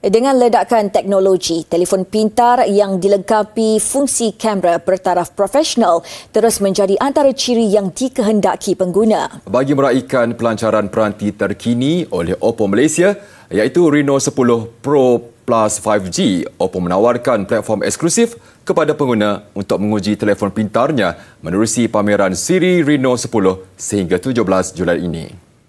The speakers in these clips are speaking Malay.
Dengan ledakan teknologi, telefon pintar yang dilengkapi fungsi kamera bertaraf profesional terus menjadi antara ciri yang dikehendaki pengguna. Bagi meraihkan pelancaran peranti terkini oleh Oppo Malaysia, iaitu Reno 10 Pro Plus 5G, Oppo menawarkan platform eksklusif kepada pengguna untuk menguji telefon pintarnya menerusi pameran siri Reno 10 sehingga 17 Julai ini.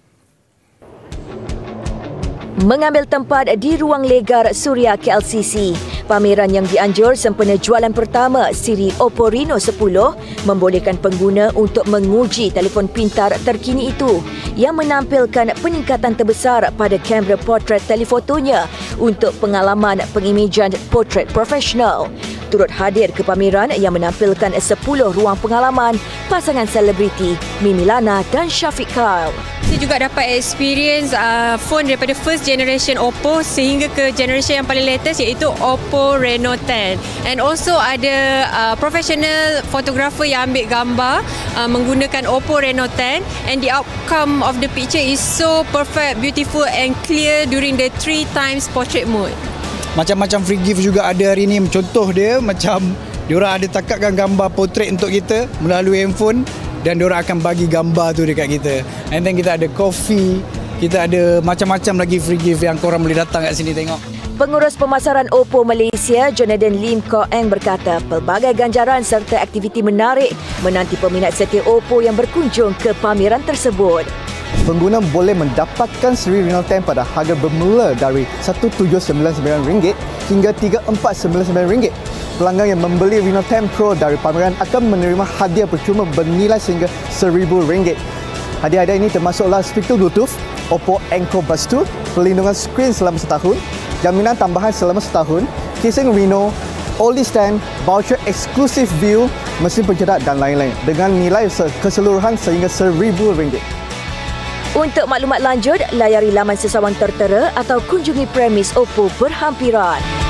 Mengambil tempat di ruang legar Suria KLCC, pameran yang dianjur sempena jualan pertama siri Oppo Reno 10 membolehkan pengguna untuk menguji telefon pintar terkini itu yang menampilkan peningkatan terbesar pada kamera potret telefotonya untuk pengalaman pengimejan potret profesional. Turut hadir ke pameran yang menampilkan 10 ruang pengalaman pasangan selebriti Mimi Lana dan Syafiq Kyle. Saya juga dapat experience phone daripada first generation Oppo sehingga ke generation yang paling latest iaitu Oppo Reno 10. And also ada professional photographer yang ambil gambar menggunakan Oppo Reno 10 and the outcome of the picture is so perfect, beautiful and clear during the 3x portrait mode. Macam-macam free gift juga ada hari ni. Contoh dia macam diorang ada takatkan gambar portrait untuk kita melalui handphone dan diorang akan bagi gambar tu dekat kita. And then kita ada coffee, kita ada macam-macam lagi free gift yang korang boleh datang kat sini tengok. Pengurus pemasaran Oppo Malaysia, Jonathan Lim Koh Eng berkata, pelbagai ganjaran serta aktiviti menarik menanti peminat setia Oppo yang berkunjung ke pameran tersebut. Pengguna boleh mendapatkan seri Reno 10 pada harga bermula dari RM1,799 hingga RM3,499. Pelanggan yang membeli Reno 10 Pro dari pameran akan menerima hadiah percuma bernilai sehingga RM1,000. Hadiah-hadiah ini termasuklah speaker Bluetooth, Oppo Enco Buds 2, perlindungan skrin selama setahun, jaminan tambahan selama setahun, casing Reno, OLED stand, voucher eksklusif view, mesin pencetak dan lain-lain dengan nilai keseluruhan sehingga RM1,000. Untuk maklumat lanjut, layari laman sesawang tertera atau kunjungi premis Oppo berhampiran.